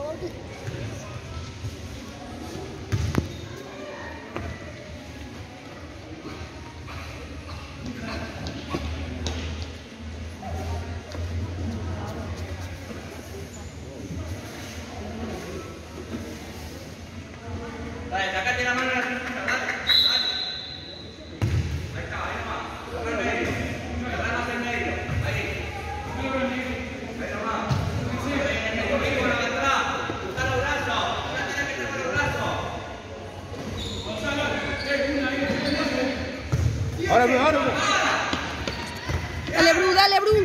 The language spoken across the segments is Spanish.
Dale, sacate la mano a la cintura, dale, dale. Ahí está, ahí nomás. Toca el medio. Toca más el medio. Ahí. Ahí nomás. Ahí en el medio, vengo con la de atrás. Busca los brazos. Ahora tenés que tener los brazos. Ahora, ahora. Dale, Bru, dale, Bru.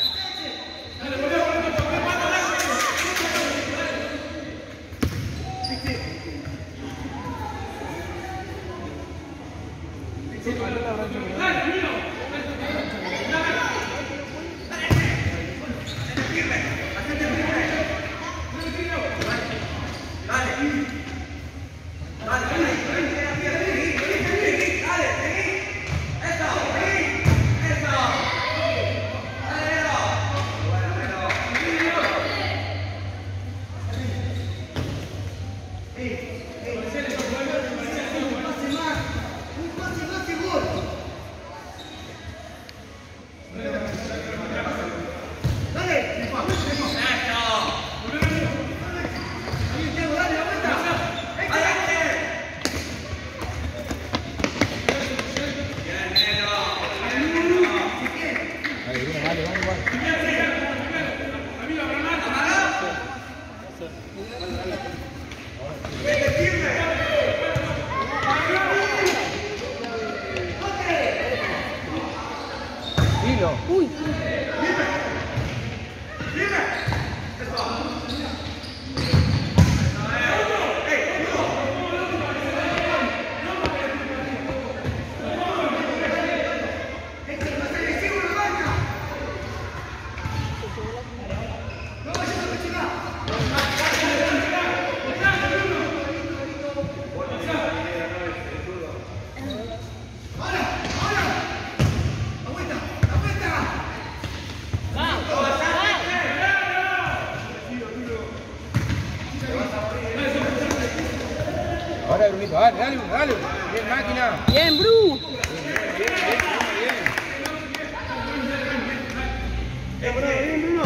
Uy. Ahora, Brunito, dale, dale, dale. Bien, máquina. Bien, Bru. Bien, Bruno.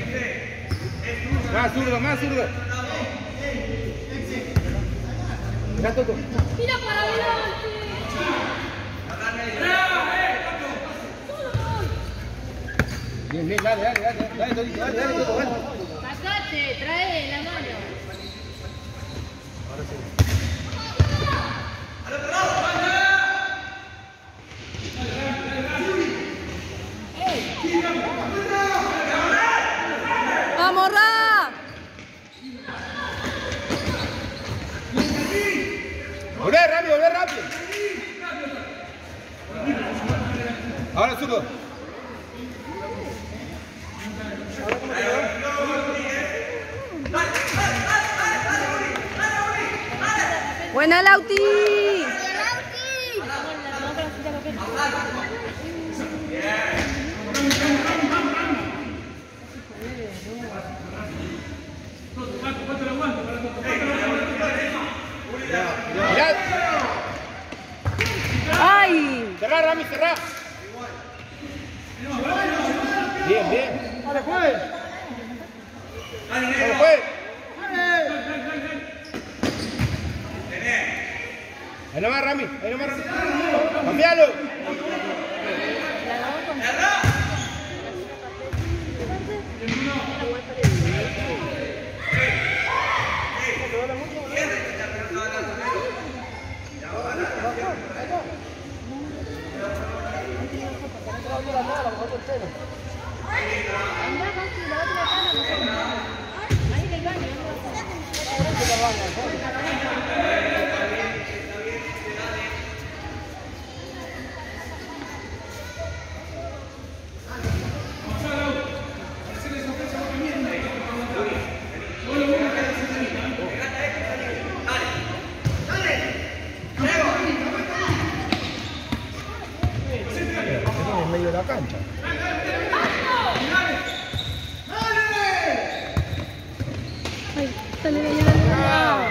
Más zurdo, más zurdo. Mira, Toto. Mira para adelante. Bien, bien, dale, dale, dale, dale, Totito, dale, dale, Toto, dale. Sacate, trae la mano. Ahora sí. ¡Vamos, Ra! Volvé rápido, volvé rápido. Ahora zurdo. ¡Buena, Lauti! Mirá. ¡Ay! Cerrá, Rami, cerrá. Bien, bien. Dale, juez. Dale, juez. Ahí nomás, Rami. Ahí nomás, Rami. ¡Cambialo! En medio de la cancha. dale, dale, dale.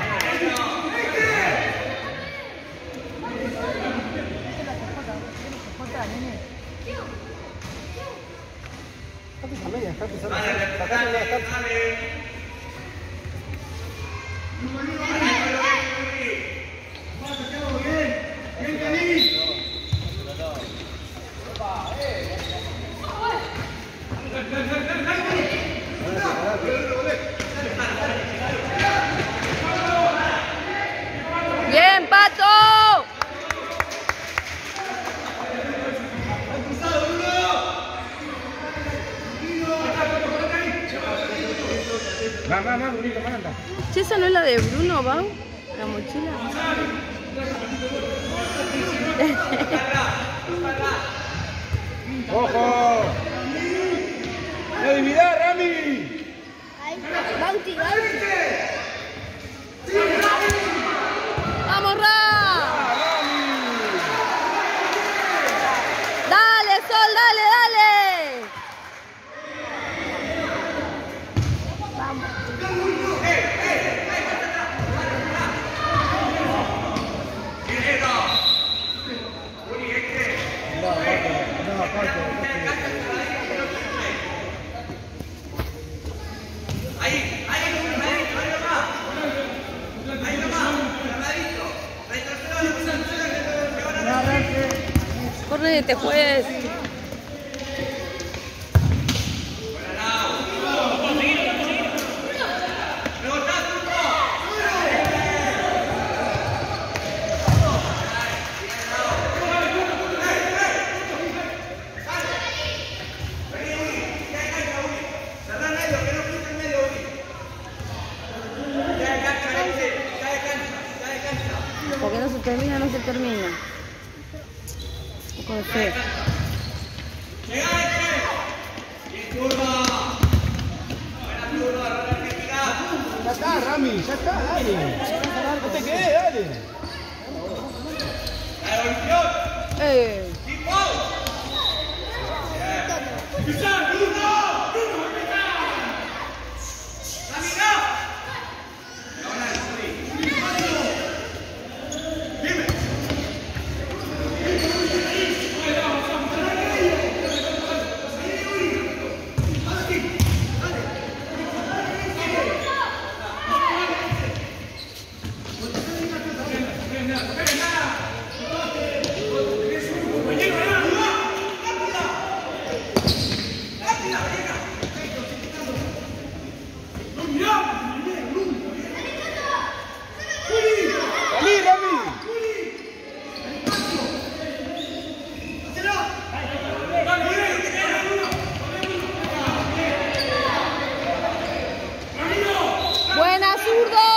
Bien, Pato. Va, bonito, manda. Che, esa no es la de Bruno, Bau. La mochila. ¡Ojo! ¡No dividá, Rami! Bauti. ¡Vamos, Ra! ¡Dale, Sol, dale, dale! Correte, juez. Porque no se termina, no se termina. Un poco de fe. Ya está, Rami, ya está, dale. No te quedes, dale. ¡Buena, zurdo!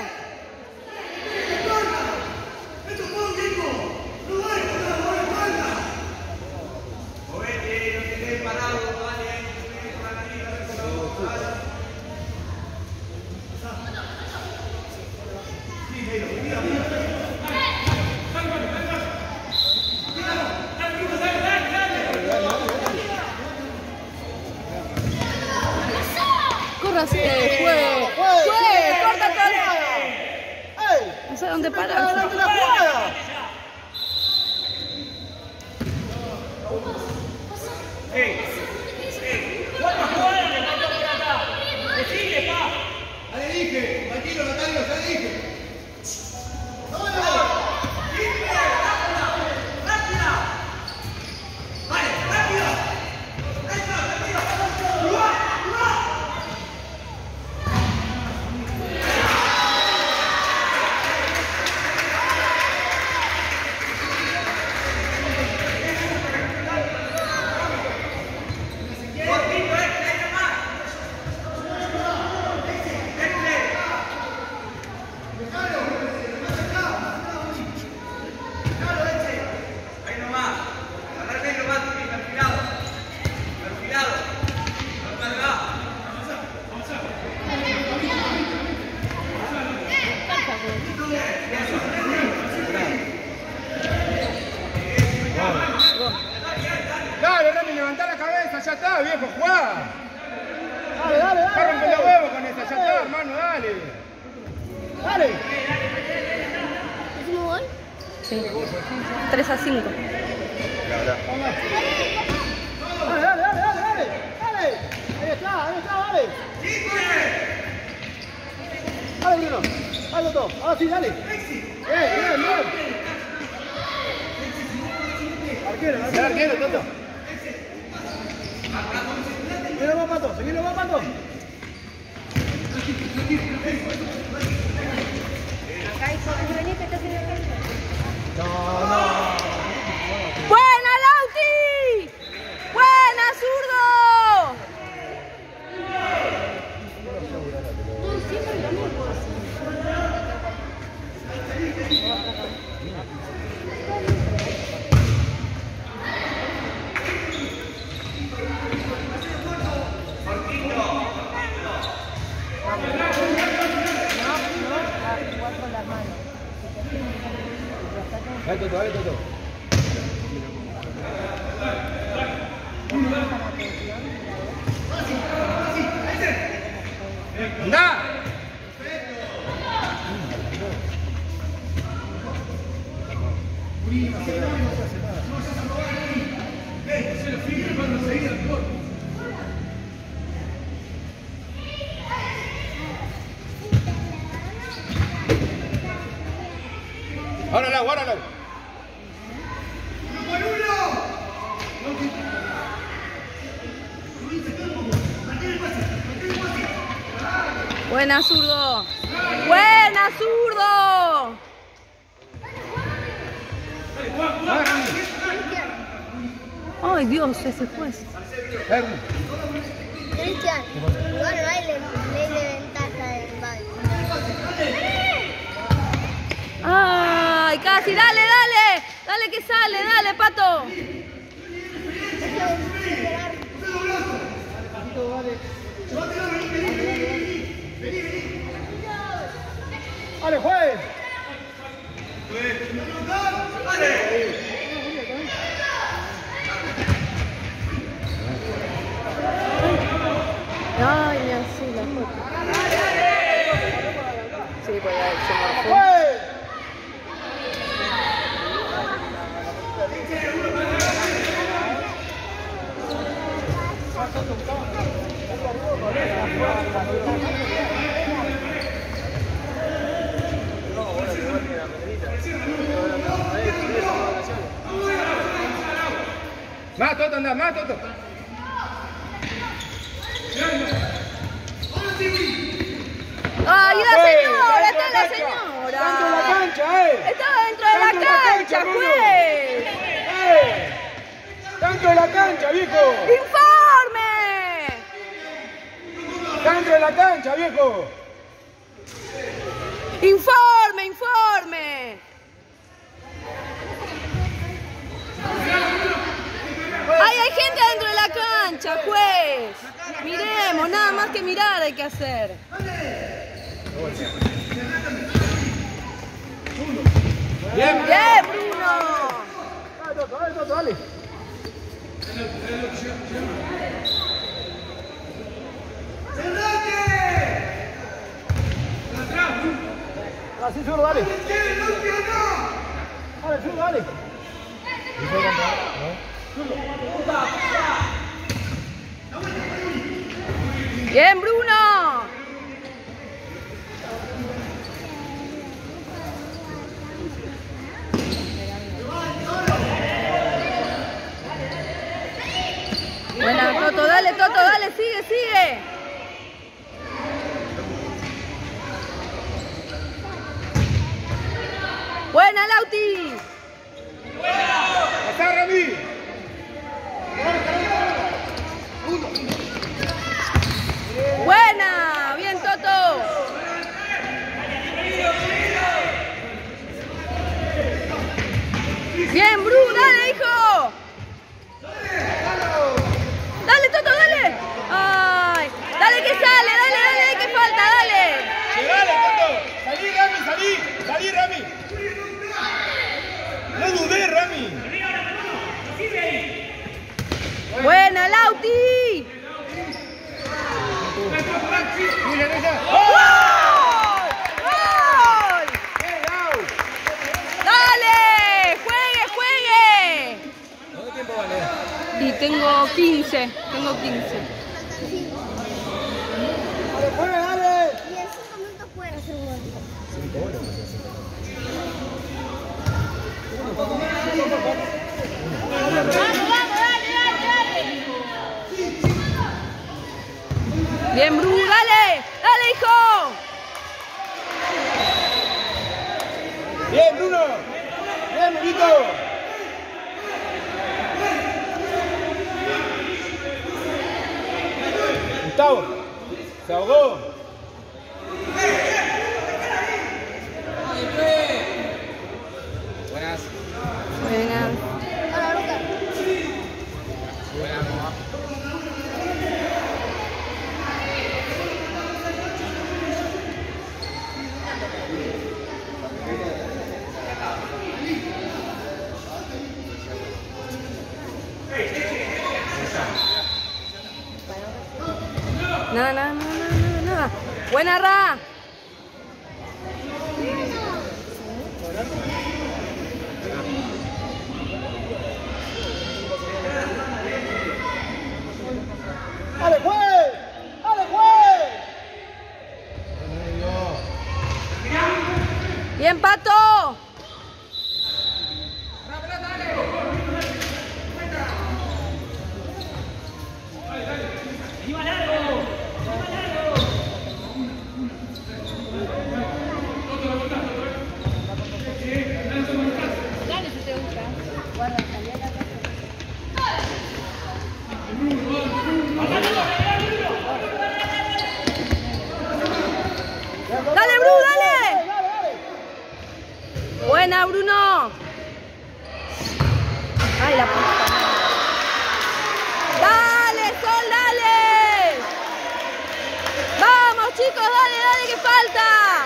¡Córrase, juez! ¡Juez! ¡Córtate ahora! No sé dónde parar. ¡Adelante la jugada! Ya le dije, tranquilo, Natalia, ya le dije. Dale, Rami, levantá la cabeza, ya está, viejo, jugá. Dale. Rompe los huevos con esa, ya está, hermano, dale. Dale. ¿Hicimos gol? Sí. 3-5. Dale, dale, dale, dale, dale. Dale. Ahí está, dale. Dale, Bruno. Dale todo. Ahora sí, dale. Bien. Arquero, Toto. Seguilo, va, Pato. ¡Buena, Lauti! ¡Buena, zurdo! Dale, Toto. ¡Anda! Ahora, Lau. Buena, zurdo. Buena, zurdo. Ay, Dios, ese juez. Cristian, igual no hay ley de ventaja del baile. Ay, casi, dale. Dale que sale, dale, Pato. ¡Dale, juez! Ay, me así la foto. Sí, pues ya se marcó. ¡Juez! Más, Toto, anda, más, Toto. ¡Ay, la señora! ¡Está la señora! ¡Dentro de la cancha, ¡Está dentro de la cancha, juez! ¡Dentro de la cancha, viejo! ¡Informe! ¡Dentro de la cancha, viejo! ¡Informe! ¡Ay, hay gente dentro de la cancha, juez! Miremos, nada más que mirar hay que hacer. Bien, ¡Bien, Bruno! Dale, Toto, dale. Así, solo, dale. Dale, solo, dale. ¡Bien, Bruno! Buena, Toto, dale, sigue. Buena, Lauti. ¡Está, Rami! Buena, bien, Toto. Bien, Bru, dale, hijo. Dale, Toto, dale. Ay, dale que sale, dale, que falta, dale. ¡Dale, Toto! ¡Salí, Rami! Tengo 15. Tengo 15. ¡Dale, pues, dale! Y en 5 minutos pueden hacer un gol. 5 horas. Bien, Bru, dale. Dale, hijo. Bien, Bruno. Bien, Brunito. Gustavo. Se ahogó. Buenas. Buena. Hola, Lucas. Buenas, mamá. No. Buena, Ra. ¡Dale, pues! ¡Dale, pues! Bien, Pato. Dale, Bru, dale. Buena, Bruno. Ay, la puta. Dale, Sol, dale. Vamos, chicos, dale, que falta.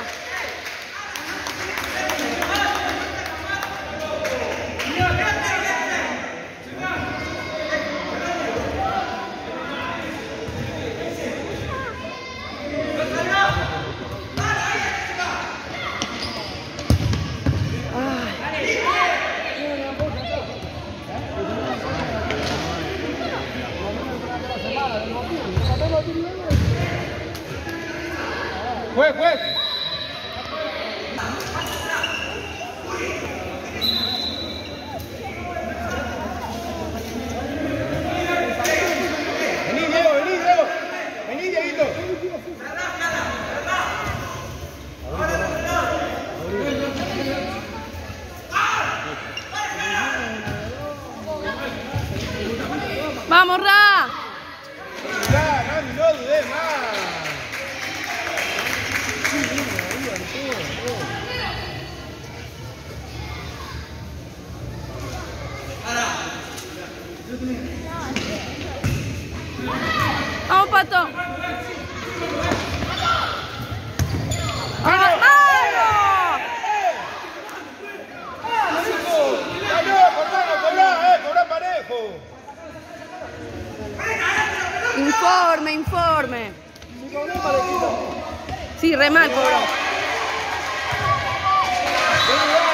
¡Juez, juez! Vení, Diego, vení, Diego. Vení, Dieguito. Vamos, Ra. Ya, Rami, no dudé más. Vamos, Pato. ¡Vamos! ¡Cobrá parejo! Informe. Sí, re mal, cobró. Vení,